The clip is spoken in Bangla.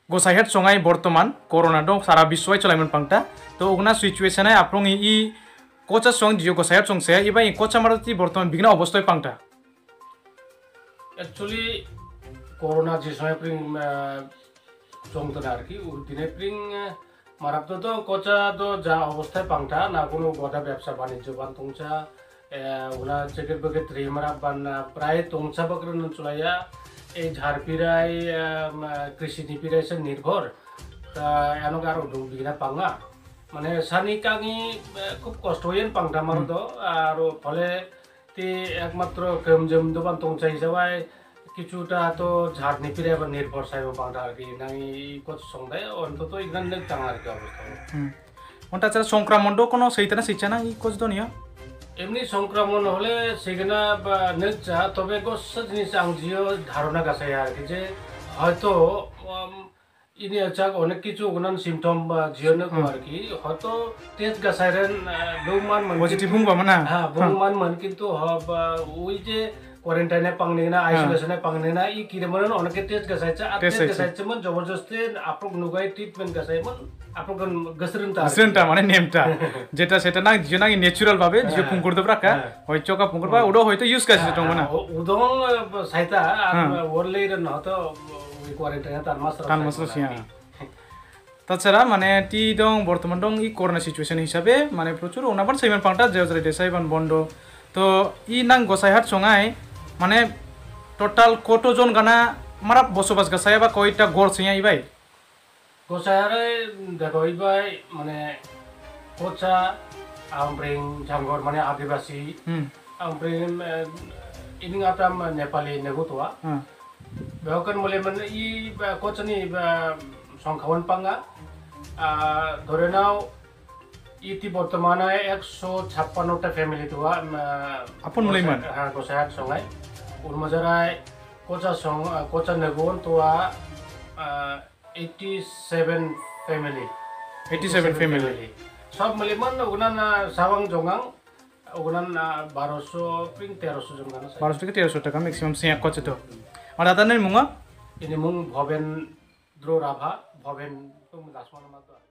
गोसाइहाट संगाई बर्तमान कोरोना दो सारा विश्व चलाइमन पांगता तो उगना सिचुएशन है आप्रंग ई कोचा संग जियो गोसाइहाट संग से इबा कोचा मारती बर्तमान बिगना अवस्था पांगता एक्चुअली कोरोना जे समय प्रिंग संग तो नारकी दिने प्रिंग मारक तो कोचा तो जा अवस्था पांगता ना कोनो गदा व्यवसाय वाणिज्य बान तुंगचा उना जगत बगत रेमरा बान प्राय तुंगचा बकरन चलाया এই ঝাড়পিরাই কৃষি নিপিরাই সে নির্ভর তা এনক আরো দুবিনা পাঙ্গা মানে সানি কাঙি খুব কষ্ট হইন পাংটা মারদ আর ফলে তি একমাত্র কেমজম দোকান তংচা হিসাবে কিছুটা তো ঝাড় নিপিরাই বা নির্ভর সাইব পাংটা আর কি নাই কত সংদায় অন্তত ইগান লেগ টাং আর কি অবস্থা ওটা ছাড়া সংক্রমণ কোনো সেইটা না সিচ্ছা না এই কোচ দনিয়া এমনি সংক্রমণ হলে সেখানে নেচা তবে গোসা জিনিস আং জিও ধারণা গাছাই আর কি যে হয়তো ইনি আচাক অনেক কিছু ওনান সিমটম বা জিও না আর কি হয়তো টেস্ট গাছাইরেন বৌমান মান পজিটিভ বুংবা মানা হ্যাঁ বৌমান মান কিন্তু ওই যে কোয়ারেন্টাইনে পাংনে না আইসোলেশনে পাংনে না ই কি মনে অনেকে টেস্ট গাছাইছে আর টেস্ট গাছাইছে মন জবরদস্তি আপন নুগাই ট্রিটমেন্ট গাছাই মন আপন গসরনটা মানে নেমটা যেটা সেটা না জিও না ন্যাচারাল ভাবে জিও ফুংকুর দব রাখা ওই চকা ফুংকুর বা ওডো হয়তো ইউজ কাছে তো মানে উদং সাইতা আর ওরলের না তো ওই কোয়ারেন্টাইনে তার মাসরা সিয়া তাছাড়া মানে টি দং বর্তমান দং ই করোনা সিচুয়েশন হিসাবে মানে প্রচুর ওনাবান সাইমান পাংটা জেজরে দেসাইবান বন্ধ তো ই নাং গোসাইহাট সঙ্গাই মানে টোটাল কতজন গানা মারা বসবাস গাছায় বা কয়টা গড় সিয়া ইবাই গোসাইহারে দেখো ইবাই মানে কোচা আমব্রিং জামগর মানে আদিবাসী আমব্রিং ইনিং আতাম নেপালি নেগুতোয়া বেহকান বলে মানে ই কোচনি সংখ্যাवन পাঙ্গা ধরে নাও ইতি বর্তমানে 156টা ফ্যামিলি তোয়া আপন মুলাইমান হ্যাঁ গোসাইহাট সঙ্গাই উরমাজারায় কোচা নেগুন তোয়া 87 ফ্যামিলি সব মিলিমান ওগুনান সাবাং জঙ্গাং ওগুনান 1200 প্রিং 1300 জন গানা 1200 থেকে 1300 টাকা ম্যাক্সিমাম সিয়া কোচে তো আর দাদানের মুঙা ইনি মুং ভবেন দ্রো রাভা ভবেন দাসমান মাতো